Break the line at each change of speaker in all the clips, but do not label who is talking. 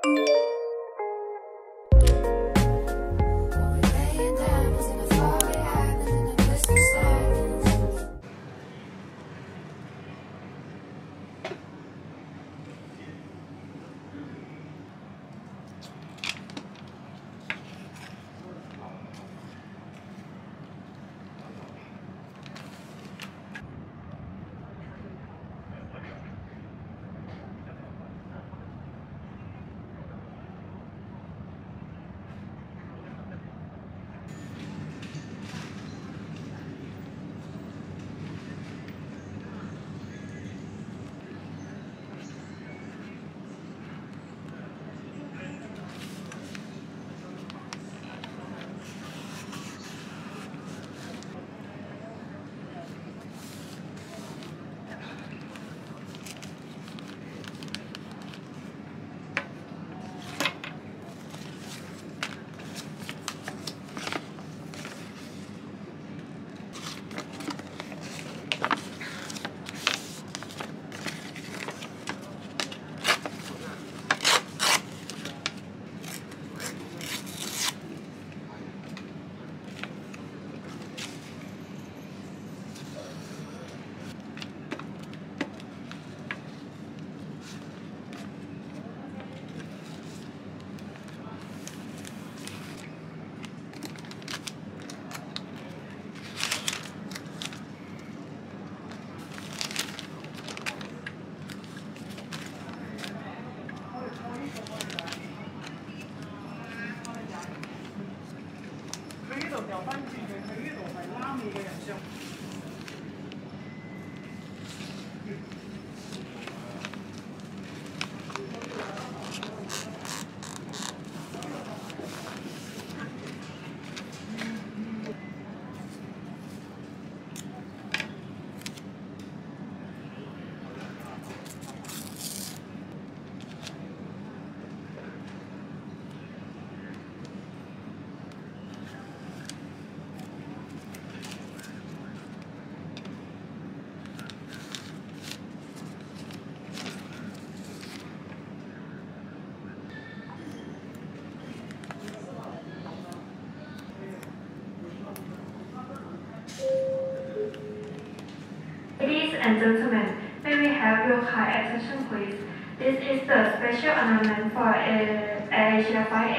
Ladies and gentlemen, may we have your kind attention please? This is the special announcement for AirAsia Flight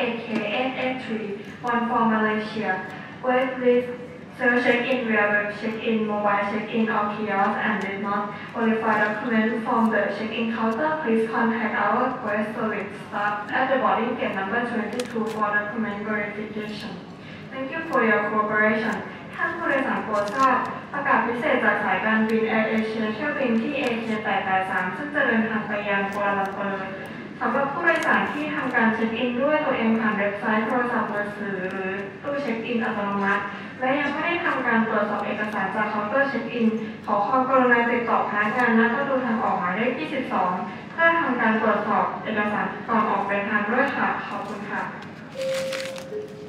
AK883, one for Malaysia. Wait please, self-check-in via web check-in, mobile check-in or kiosk and did not verify document from the check-in counter, please contact our request service staff at the boarding gate number 22 for document verification. Thank you for your cooperation. ท่านผู้โดยสารโปรดทราบประกาศพิเศษจากสายการบินแอร์เอเชียเที่ยวบินที่ AK883 ซึ่งจะเดินทางไปยังกัวลาลัมเปอร์สำหรับผู้โดยสารที่ทำการเช็คอินด้วยตัวเองผ่านเว็บไซต์โทรศัพท์มือถือหรือตู้เช็คอินอัตโนมัติและยังไม่ได้ทำการตรวจสอบเอกสารจากเคาน์เตอร์เช็คอินขอความกรุณาติดต่อพนักงานณประตูทางออกหมายเลข22เพื่อทำการตรวจสอบเอกสารก่อนออกเดินทางด้วยค่ะขอบคุณค่ะ